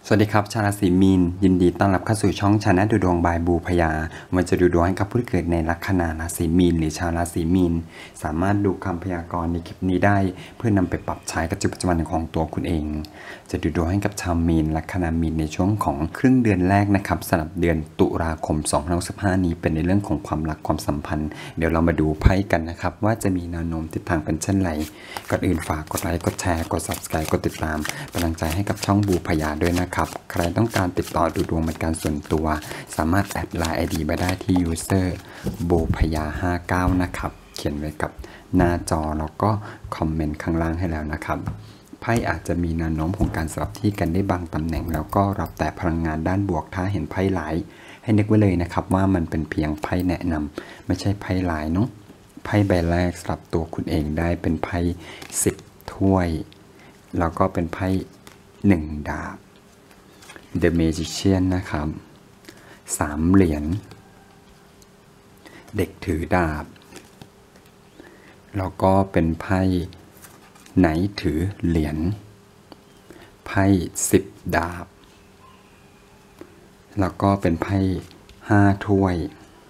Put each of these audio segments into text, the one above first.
สวัสดีครับชาวราศีมีนยินดีต้อนรับเข้าสู่ช่องชาแนลดูดวงบายบูพยามันจะดูดวงให้กับผู้ที่เกิดในลัคนาราศีมีนหรือชาวราศีมีนสามารถดูคำพยากรณ์ในคลิปนี้ได้เพื่อนำไปปรับใช้กับชีวิตประจำวันของตัวคุณเองจะดูดวงให้กับชาวมีนลัคนามีนในช่วงของครึ่งเดือนแรกนะครับสำหรับเดือนตุลาคม2025นี้เป็นในเรื่องของความรักความสัมพันธ์เดี๋ยวเรามาดูไพ่กันนะครับว่าจะมีแนวโน้มทิศทางเป็นเช่นไรก่อนอื่นฝากกดไลค์กดแชร์กด Subscribe กดติดตามเป็นกำลังใจให้กับช่องบูพยาด้วยนะครับใครต้องการติดต่อดูดวงเป็นการส่วนตัวสามารถแอดไลน์ ID ไปได้ที่ user บูพยา59นะครับเขียนไว้กับหน้าจอแล้วก็คอมเมนต์ข้างล่างให้แล้วนะครับไพ่อาจจะมีแนวโน้มของการสลับที่กันได้บางตำแหน่งแล้วก็รับแต่พลังงานด้านบวกถ้าเห็นไพ่หลายให้นึกไว้เลยนะครับว่ามันเป็นเพียงไพ่แนะนำไม่ใช่ไพ่หลายเนาะไพ่ใบแรกสลับตัวคุณเองได้เป็นไพ่10ถ้วยแล้วก็เป็นไพ่1ดาบ The Magician นะครับ3เหรียญเด็กถือดาบแล้วก็เป็นไพ่ไหนถือเหรียญไพ่10ดาบแล้วก็เป็นไพ่5ถ้วย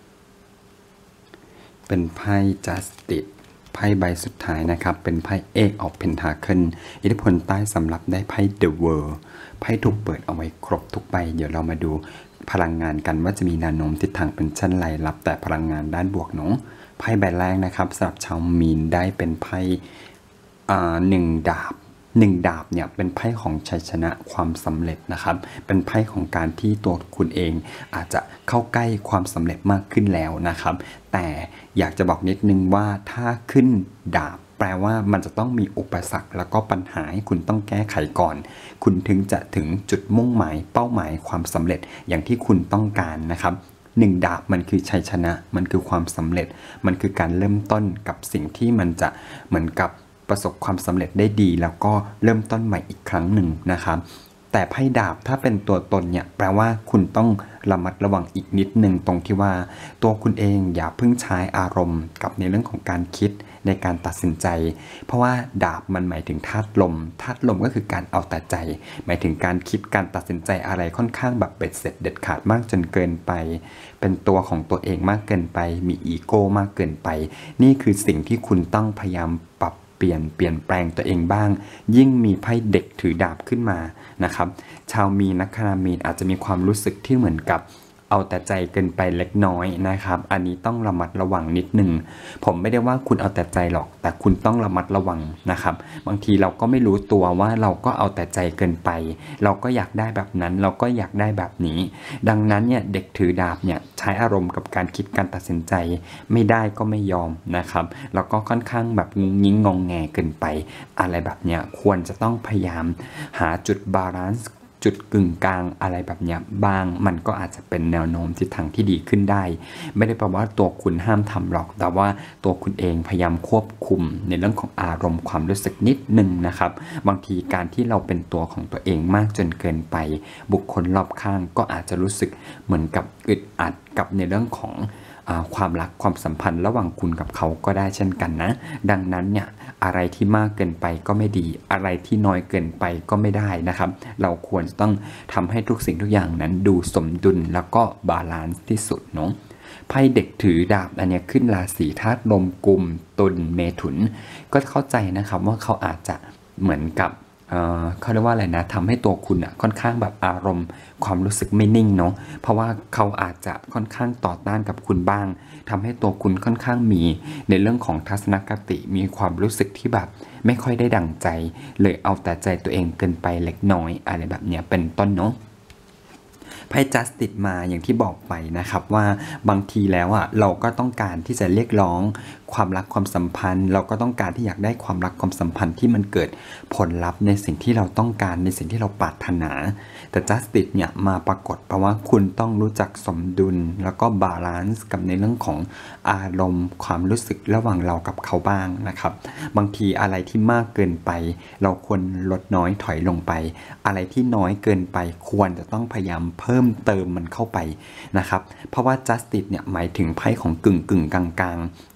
เป็นไพ่ Justice ไพ่ใบสุดท้ายนะครับเป็นไพ่ Eight of Pentacles อิทธิพลใต้สำรับได้ไพ่ The World ไพ่ถูกเปิดเอาไว้ครบทุกใบเดี๋ยวเรามาดูพลังงานกันว่าจะมีแนวโน้มทิศทางเป็นเช่นไรรับแต่พลังงานด้านบวกเนาะไพ่ใบแรกนะครับสำหรับชาวมีนได้เป็นไพ่1ดาบ1ดาบเนี่ยเป็นไพ่ของชัยชนะความสำเร็จนะครับเป็นไพ่ของการที่ตัวคุณเองอาจจะเข้าใกล้ความสำเร็จมากขึ้นแล้วนะครับแต่อยากจะบอกนิดนึงว่าถ้าขึ้นดาบแปลว่ามันจะต้องมีอุปสรรคแล้วก็ปัญหาให้คุณต้องแก้ไขก่อนคุณถึงจะถึงจุดมุ่งหมายเป้าหมายความสำเร็จอย่างที่คุณต้องการนะครับ1ดาบมันคือชัยชนะมันคือความสำเร็จมันคือการเริ่มต้นกับสิ่งที่มันจะเหมือนกับประสบความสำเร็จได้ดีแล้วก็เริ่มต้นใหม่อีกครั้งหนึ่งนะครับแต่ไพ่ดาบถ้าเป็นตัวตนเนี่ยแปลว่าคุณต้องระมัดระวังอีกนิดนึงตรงที่ว่าตัวคุณเองอย่าเพิ่งใช้อารมณ์กับในเรื่องของการคิดในการตัดสินใจเพราะว่าดาบมันหมายถึงธาตุลมก็คือการเอาแต่ใจหมายถึงการคิดการตัดสินใจอะไรค่อนข้างแบบเบ็ดเสร็จเด็ดขาดมากจนเกินไปเป็นตัวของตัวเองมากเกินไปมีอีโก้มากเกินไปนี่คือสิ่งที่คุณต้องพยายามปรับเปลี่ยนแปลงตัวเองบ้างยิ่งมีไพ่เด็กถือดาบขึ้นมานะครับชาวมีนลัคนามีนอาจจะมีความรู้สึกที่เหมือนกับเอาแต่ใจเกินไปเล็กน้อยนะครับอันนี้ต้องระมัดระวังนิดนึงผมไม่ได้ว่าคุณเอาแต่ใจหรอกแต่คุณต้องระมัดระวังนะครับบางทีเราก็ไม่รู้ตัวว่าเราก็เอาแต่ใจเกินไปเราก็อยากได้แบบนั้นเราก็อยากได้แบบนี้ดังนั้นเนี่ยเด็กถือดาบเนี่ยใช้อารมณ์กับการคิดการตัดสินใจไม่ได้ก็ไม่ยอมนะครับแล้วก็ค่อนข้างแบบงุ้งงิ้งงองแงเกินไปอะไรแบบเนี้ยควรจะต้องพยายามหาจุดบาลานซ์จุดกึ่งกลางอะไรแบบนี้บ้างมันก็อาจจะเป็นแนวโน้มทิศทางที่ดีขึ้นได้ไม่ได้แปลว่าตัวคุณห้ามทำหรอกแต่ว่าตัวคุณเองพยายามควบคุมในเรื่องของอารมณ์ความรู้สึกนิดนึงนะครับบางทีการที่เราเป็นตัวของตัวเองมากจนเกินไปบุคคลรอบข้างก็อาจจะรู้สึกเหมือนกับอึดอัดกับในเรื่องของความรักความสัมพันธ์ระหว่างคุณกับเขาก็ได้เช่นกันนะดังนั้นเนี่ยอะไรที่มากเกินไปก็ไม่ดีอะไรที่น้อยเกินไปก็ไม่ได้นะครับเราควรจะต้องทำให้ทุกสิ่งทุกอย่างนั้นดูสมดุลแล้วก็บาลานซ์ที่สุดเนาะไพ่เด็กถือดาบอันนี้ขึ้นราศีธาตุลมกุมตุลเมถุนก็เข้าใจนะครับว่าเขาอาจจะเหมือนกับเขาเรียกว่าอะไรนะทำให้ตัวคุณค่อนข้างแบบอารมณ์ความรู้สึกไม่นิ่งเนาะเพราะว่าเขาอาจจะค่อนข้างต่อต้านกับคุณบ้างทำให้ตัวคุณค่อนข้างมีในเรื่องของทัศนคติมีความรู้สึกที่แบบไม่ค่อยได้ดั่งใจเลยเอาแต่ใจตัวเองเกินไปเล็กน้อยอะไรแบบเนี้ยเป็นต้นเนาะไพ่ Justice มาอย่างที่บอกไปนะครับว่าบางทีแล้วเราก็ต้องการที่จะเรียกร้องความรักความสัมพันธ์เราก็ต้องการที่อยากได้ความรักความสัมพันธ์ที่มันเกิดผลลัพธ์ในสิ่งที่เราต้องการในสิ่งที่เราปรารถนาแต่ Justice เนี่ยมาปรากฏเพราะว่าคุณต้องรู้จักสมดุลแล้วก็บาลานซ์กับในเรื่องของอารมณ์ความรู้สึกระหว่างเรากับเขาบ้างนะครับบางทีอะไรที่มากเกินไปเราควรลดน้อยถอยลงไปอะไรที่น้อยเกินไปควรจะต้องพยายามเพิ่มเติมมันเข้าไปนะครับเพราะว่า Justice เนี่ยหมายถึงไพ่ของกึ่งกลางๆมันแปลว่า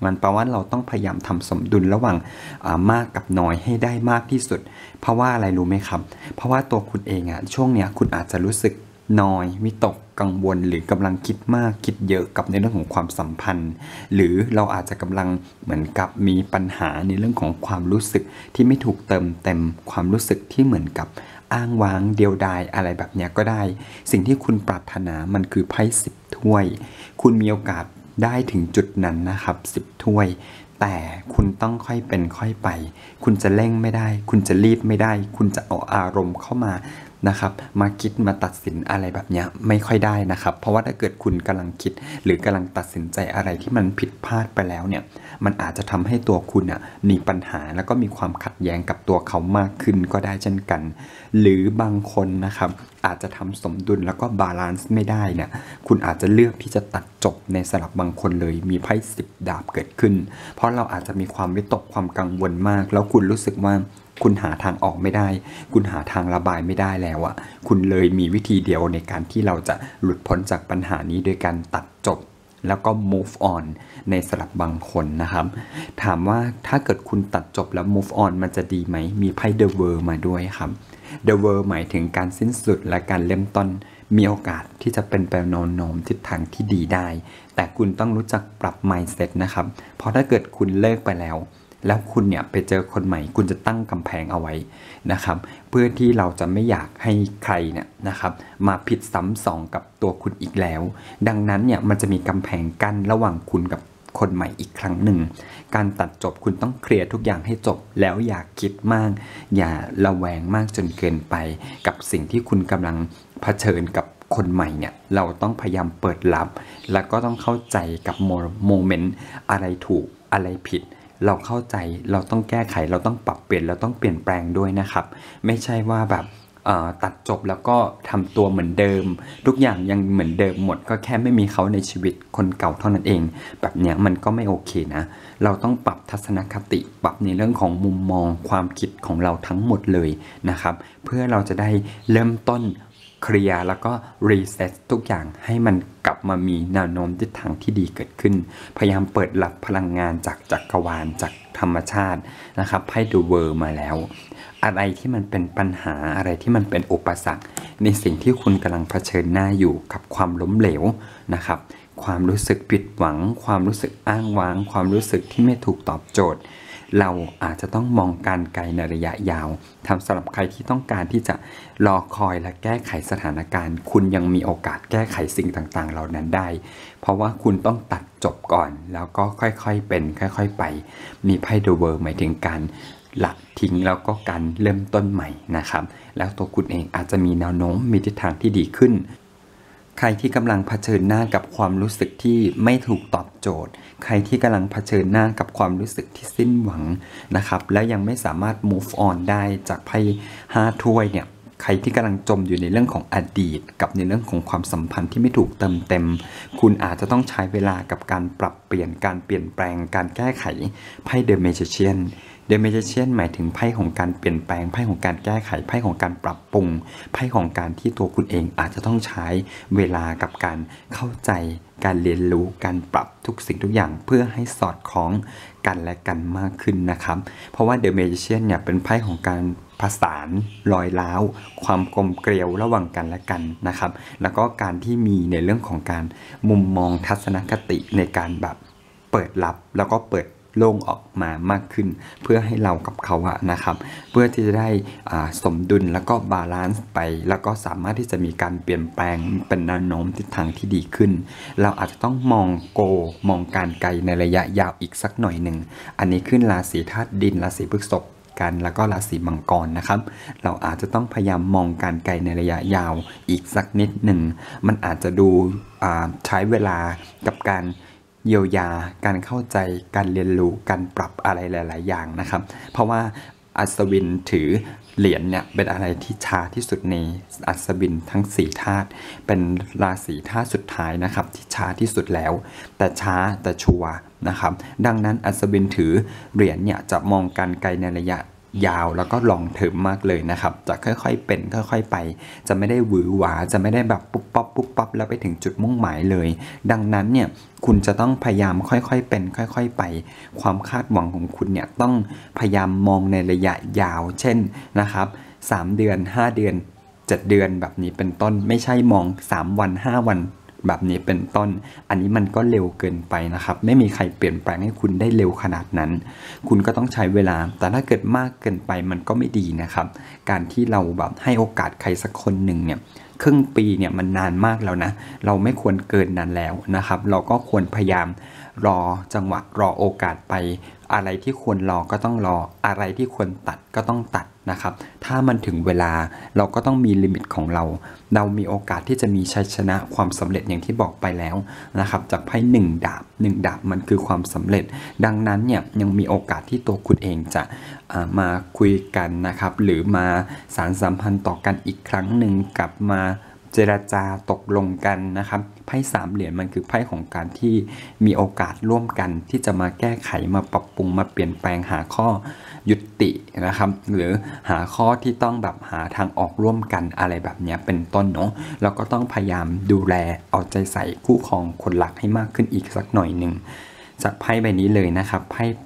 ว่าเราต้องพยายามทำสมดุลระหว่างมากกับน้อยให้ได้มากที่สุดเพราะว่าอะไรรู้ไหมครับเพราะว่าตัวคุณเองช่วงเนี้ยคุณอาจจะรู้สึกนอยวิตกกังวลหรือกำลังคิดมากคิดเยอะกับในเรื่องของความสัมพันธ์หรือเราอาจจะกำลังเหมือนกับมีปัญหาในเรื่องของความรู้สึกที่ไม่ถูกเติมเต็มความรู้สึกที่เหมือนกับอ้างว้างเดียวดายอะไรแบบนี้ก็ได้สิ่งที่คุณปรารถนามันคือไพ่10 ถ้วยคุณมีโอกาสได้ถึงจุดนั้นนะครับ10 ถ้วยแต่คุณต้องค่อยเป็นค่อยไปคุณจะเร่งไม่ได้คุณจะรีบไม่ได้คุณจะเอาอารมณ์เข้ามานะครับมาคิดมาตัดสินอะไรแบบนี้ไม่ค่อยได้นะครับเพราะว่าถ้าเกิดคุณกำลังคิดหรือกำลังตัดสินใจอะไรที่มันผิดพลาดไปแล้วเนี่ยมันอาจจะทำให้ตัวคุณมีปัญหาแล้วก็มีความขัดแย้งกับตัวเขามากขึ้นก็ได้เช่นกันหรือบางคนนะครับอาจจะทำสมดุลแล้วก็บาลานซ์ไม่ได้เนี่ยคุณอาจจะเลือกที่จะตัดจบในสำหรับบางคนเลยมีไพ่10 ดาบเกิดขึ้นเพราะเราอาจจะมีความวิตกความกังวลมากแล้วคุณรู้สึกว่าคุณหาทางออกไม่ได้คุณหาทางระบายไม่ได้แล้วคุณเลยมีวิธีเดียวในการที่เราจะหลุดพ้นจากปัญหานี้โดยการตัดจบแล้วก็ move on ในสำหรับบางคนนะครับถามว่าถ้าเกิดคุณตัดจบแล้ว move on มันจะดีไหมมีไพ่ The World มาด้วยครับ The World หมายถึงการสิ้นสุดและการเริ่มต้นมีโอกาสที่จะเป็นไปแนวโน้มทิศทางที่ดีได้แต่คุณต้องรู้จักปรับ mindset นะครับเพราะถ้าเกิดคุณเลิกไปแล้วคุณเนี่ยไปเจอคนใหม่คุณจะตั้งกำแพงเอาไว้นะครับเพื่อที่เราจะไม่อยากให้ใครเนี่ยนะครับมาผิดซ้ำสองกับตัวคุณอีกแล้วดังนั้นเนี่ยมันจะมีกำแพงกั้นระหว่างคุณกับคนใหม่อีกครั้งหนึ่งการตัดจบคุณต้องเคลียร์ทุกอย่างให้จบแล้วอย่าคิดมากอย่าระแวงมากจนเกินไปกับสิ่งที่คุณกำลังเผชิญกับคนใหม่เนี่ยเราต้องพยายามเปิดรับแล้วก็ต้องเข้าใจกับโมเมนต์อะไรถูกอะไรผิดเราเข้าใจเราต้องแก้ไขเราต้องปรับเปลี่ยนเราต้องเปลี่ยนแปลงด้วยนะครับไม่ใช่ว่าแบบตัดจบแล้วก็ทำตัวเหมือนเดิมทุกอย่างยังเหมือนเดิมหมดก็แค่ไม่มีเขาในชีวิตคนเก่าเท่านั้นเองแบบเนี้ยมันก็ไม่โอเคนะเราต้องปรับทัศนคติปรับในเรื่องของมุมมองความคิดของเราทั้งหมดเลยนะครับเพื่อเราจะได้เริ่มต้นเคลียร์แล้วก็รีเซ็ตทุกอย่างให้มันกลับมามีแนวโน้มทิศทางที่ดีเกิดขึ้นพยายามเปิดรับพลังงานจากจักรวาลจากธรรมชาตินะครับให้ดูเวอร์มาแล้วอะไรที่มันเป็นปัญหาอะไรที่มันเป็นอุปสรรคในสิ่งที่คุณกำลังเผชิญหน้าอยู่กับความล้มเหลวนะครับความรู้สึกผิดหวังความรู้สึกอ้างว้างความรู้สึกที่ไม่ถูกตอบโจทย์เราอาจจะต้องมองการไกลในระยะยาวทำสำหรับใครที่ต้องการที่จะรอคอยและแก้ไขสถานการณ์คุณยังมีโอกาสแก้ไขสิ่งต่างๆเหล่านั้นได้เพราะว่าคุณต้องตัดจบก่อนแล้วก็ค่อยๆเป็นค่อยๆไปมีไพ่เดอะเวิลด์หมายถึงการละทิ้งแล้วก็การเริ่มต้นใหม่นะครับแล้วตัวคุณเองอาจจะมีแนวโน้มมีทิศทางที่ดีขึ้นใครที่กำลังเผชิญหน้ากับความรู้สึกที่ไม่ถูกตอบโจทย์ใครที่กำลังเผชิญหน้ากับความรู้สึกที่สิ้นหวังนะครับและยังไม่สามารถ move on ได้จากไพ่5 ถ้วยเนี่ยใครที่กำลังจมอยู่ในเรื่องของอดีตกับในเรื่องของความสัมพันธ์ที่ไม่ถูกเติมเต็มคุณอาจจะต้องใช้เวลากับการปรับเปลี่ยนการเปลี่ยนแปลงการแก้ไขไพ่ The Magician The Magician หมายถึงไพ่ของการเปลี่ยนแปลงไพ่ของการแก้ไขไพ่ของการปรับปรุงไพ่ของการที่ตัวคุณเองอาจจะต้องใช้เวลากับการเข้าใจการเรียนรู้การปรับทุกสิ่งทุกอย่างเพื่อให้สอดคล้องกันและกันมากขึ้นนะครับเพราะว่า The Magician เนี่ยเป็นไพ่ของการผสานรอยร้าวความกลมเกลียวระหว่างกันและกันนะครับแล้วก็การที่มีในเรื่องของการมุมมองทัศนคติในการแบบเปิดรับแล้วก็เปิดโล่งออกมามากขึ้นเพื่อให้เรากับเขานะครับเพื่อที่จะได้สมดุลแล้วก็บาลานซ์ไปแล้วก็สามารถที่จะมีการเปลี่ยนแปลงเป็นแนวโน้มทิศทางที่ดีขึ้นเราอาจจะต้องมองมองการไกลในระยะยาวอีกสักหน่อยหนึ่งอันนี้ขึ้นราศีธาตุดินราศีพฤษภกันแล้วก็ราศีมังกรนะครับเราอาจจะต้องพยายามมองการไกลในระยะยาวอีกสักนิดหนึ่งมันอาจจะดูใช้เวลากับการเยียวยาการเข้าใจการเรียนรู้การปรับอะไรหลายๆอย่างนะครับเพราะว่าอัศวินถือเหรียญเนี่ยเป็นอะไรที่ช้าที่สุดในอัศวินทั้ง4ธาตุเป็นราศีธาตุสุดท้ายนะครับที่ช้าที่สุดแล้วแต่ช้าแต่ชัวร์นะครับดังนั้นอัศวินถือเหรียญเนี่ยจะมองการไกลในระยะยาวแล้วก็ลองเทอมมากเลยนะครับจะค่อยๆเป็นค่อยๆไปจะไม่ได้หวือหวาจะไม่ได้แบบปุ๊บปั๊บปุ๊บปั๊บแล้วไปถึงจุดมุ่งหมายเลยดังนั้นเนี่ยคุณจะต้องพยายามค่อยๆเป็นค่อยๆไปความคาดหวังของคุณเนี่ยต้องพยายามมองในระยะยาวเช่นนะครับ3 เดือน5 เดือน7 เดือนแบบนี้เป็นต้นไม่ใช่มอง3 วัน5 วันแบบนี้เป็นต้นอันนี้มันก็เร็วเกินไปนะครับไม่มีใครเปลี่ยนแปลงให้คุณได้เร็วขนาดนั้นคุณก็ต้องใช้เวลาแต่ถ้าเกิดมากเกินไปมันก็ไม่ดีนะครับการที่เราแบบให้โอกาสใครสักคนหนึ่งเนี่ยครึ่งปีเนี่ยมันนานมากแล้วนะเราไม่ควรเกินนั้นแล้วนะครับเราก็ควรพยายามรอจังหวะรอโอกาสไปอะไรที่ควรรอก็ต้องรออะไรที่ควรตัดก็ต้องตัดนะครับถ้ามันถึงเวลาเราก็ต้องมีลิมิตของเรามีโอกาสที่จะมีชัยชนะความสำเร็จอย่างที่บอกไปแล้วนะครับจากไพ่1 ดาบ1 ดาบมันคือความสำเร็จดังนั้นเนี่ยยังมีโอกาสที่ตัวคุณเองจะมาคุยกันนะครับหรือมาสานสัมพันธ์ต่อกันอีกครั้งหนึ่งกลับมาเจรจาตกลงกันนะครับไพ่3 เหรียญมันคือไพ่ของการที่มีโอกาสร่วมกันที่จะมาแก้ไขมาปรับปรุงมาเปลี่ยนแปลงหาข้อยุตินะครับหรือหาข้อที่ต้องแบบหาทางออกร่วมกันอะไรแบบนี้เป็นต้นเนาะแล้วก็ต้องพยายามดูแลเอาใจใส่คู่ครองคนรักให้มากขึ้นอีกสักหน่อยหนึ่งจากไพ่ใบนี้เลยนะครับไพ่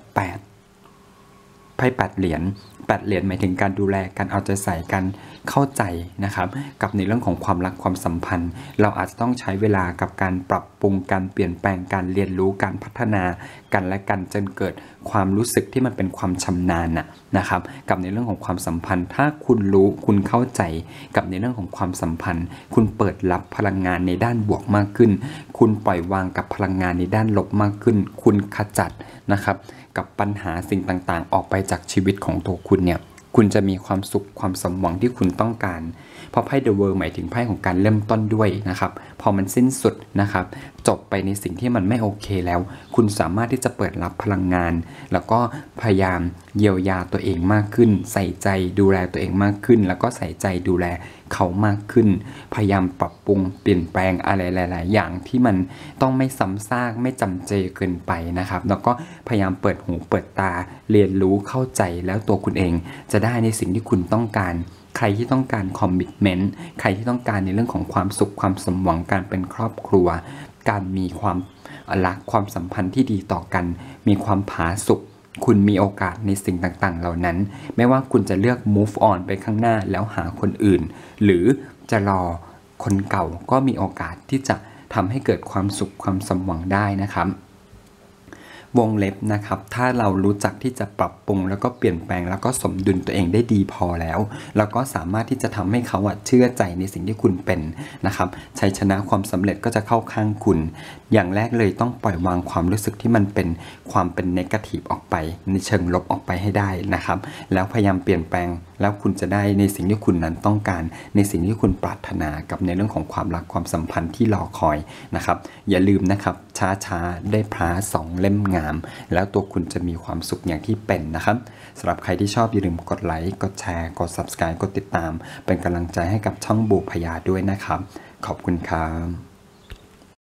8 เหรียญหมายถึงการดูแลการเอาใจใส่กันเข้าใจนะครับกับในเรื่องของความรักความสัมพันธ์เราอาจจะต้องใช้เวลากับการปรับปรุงการเปลี่ยนแปลงการเรียนรู้การพัฒนากันและกันจนเกิดความรู้สึกที่มันเป็นความชำนาญนะครับกับในเรื่องของความสัมพันธ์ถ้าคุณรู้คุณเข้าใจกับในเรื่องของความสัมพันธ์คุณเปิดรับพลังงานในด้านบวกมากขึ้นคุณปล่อยวางกับพลังงานในด้านลบมากขึ้นคุณขจัดนะครับกับปัญหาสิ่งต่างๆออกไปจากชีวิตของตัวคุณเนี่ยคุณจะมีความสุขความสมหวังที่คุณต้องการเพราะไพ่ The World หมายถึงไพ่ของการเริ่มต้นด้วยนะครับพอมันสิ้นสุดนะครับจบไปในสิ่งที่มันไม่โอเคแล้วคุณสามารถที่จะเปิดรับพลังงานแล้วก็พยายามเยียวยาตัวเองมากขึ้นใส่ใจดูแลตัวเองมากขึ้นแล้วก็ใส่ใจดูแลเขามากขึ้นพยายามปรับปรุงเปลี่ยนแปลงอะไรหลายๆอย่างที่มันต้องไม่ซ้ำซากไม่จำเจเกินไปนะครับแล้วก็พยายามเปิดหูเปิดตาเรียนรู้เข้าใจแล้วตัวคุณเองจะได้ในสิ่งที่คุณต้องการใครที่ต้องการคอมมิตเมนต์ใครที่ต้องการในเรื่องของความสุขความสมหวังการเป็นครอบครัวการมีความรักความสัมพันธ์ที่ดีต่อกันมีความผาสุกคุณมีโอกาสในสิ่งต่างๆเหล่านั้นไม่ว่าคุณจะเลือก move on ไปข้างหน้าแล้วหาคนอื่นหรือจะรอคนเก่าก็มีโอกาสที่จะทำให้เกิดความสุขความสมหวังได้นะครับวงเล็บนะครับถ้าเรารู้จักที่จะปรับปรุงแล้วก็เปลี่ยนแปลงแล้วก็สมดุลตัวเองได้ดีพอแล้วแล้วก็สามารถที่จะทำให้เขาเชื่อใจในสิ่งที่คุณเป็นนะครับชัยชนะความสำเร็จก็จะเข้าข้างคุณอย่างแรกเลยต้องปล่อยวางความรู้สึกที่มันเป็นความเป็นเนกาทีฟออกไปในเชิงลบออกไปให้ได้นะครับแล้วพยายามเปลี่ยนแปลงแล้วคุณจะได้ในสิ่งที่คุณนั้นต้องการในสิ่งที่คุณปรารถนากับในเรื่องของความรักความสัมพันธ์ที่รอคอยนะครับอย่าลืมนะครับช้าๆได้พระ2 เล่มงามแล้วตัวคุณจะมีความสุขอย่างที่เป็นนะครับสำหรับใครที่ชอบอย่าลืมกดไลค์กดแชร์กด Subscribe กดติดตามเป็นกำลังใจให้กับช่องบูพยาด้วยนะครับขอบคุณครับ